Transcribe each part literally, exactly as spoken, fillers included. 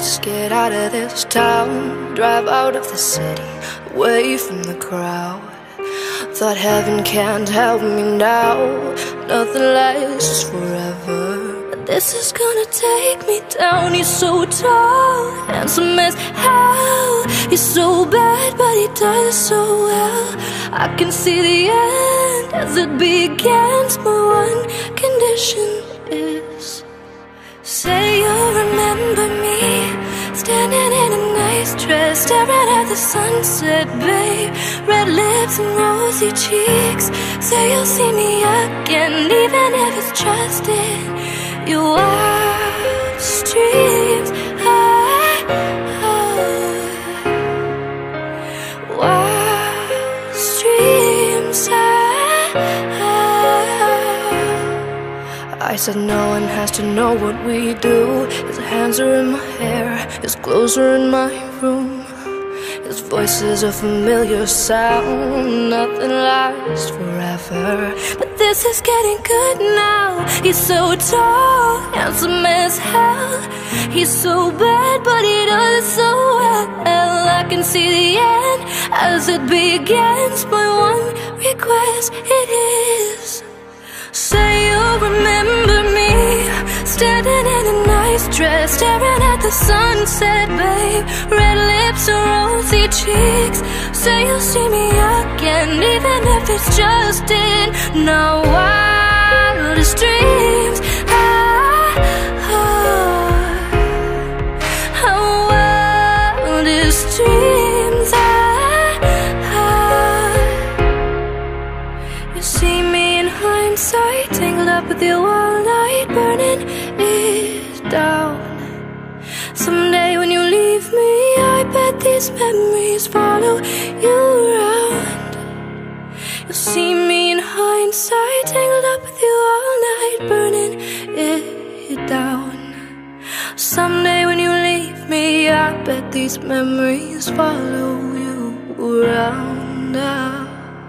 Let's get out of this town, drive out of the city, away from the crowd. Thought heaven can't help me now, nothing lasts forever. But this is gonna take me down. He's so tall, handsome as hell. He's so bad, but he does it so well. I can see the end as it begins. My one condition is, say you'll remember me, standing in a nice dress, staring at the sunset, babe. Red lips and rosy cheeks. Say you'll see me again, even if it's just in your wildest dreams. I, I, wildest dreams. I, I, I said no one has to know what we do. His hands are in my hair, his clothes are in my room. His voice is a familiar sound, nothing lasts forever. But this is getting good now. He's so tall, handsome as hell. He's so bad, but he does it so well. I can see the end as it begins. My one request it is, say you'll remember me, standing in a nice dress, staring at the sunset, babe. Red lips and rosy cheeks. Say you'll see me again, even if it's just in our wildest dreams. Our, our wildest dreams. Our, you see me in hindsight, tangled up with you all night, burning it down. Someday when you leave me, I bet these memories follow you around. You'll see me in hindsight, tangled up with you all night, burning it down. Someday when you leave me, I bet these memories follow you around now.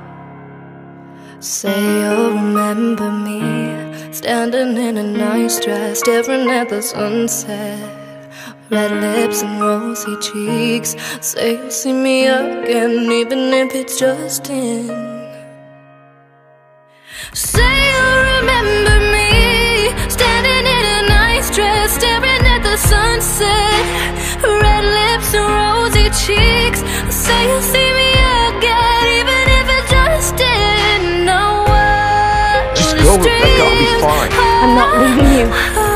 Say you'll remember me, standing in a nice dress, staring at the sunset. Red lips and rosy cheeks. Say you'll see me again, even if it's just in. Say you'll remember me, standing in a nice dress, staring at the sunset. Red lips and rosy cheeks. Say you'll see me again, even if it's just in. No one. Just go, Rebekah, I'll be fine. I'm not leaving you.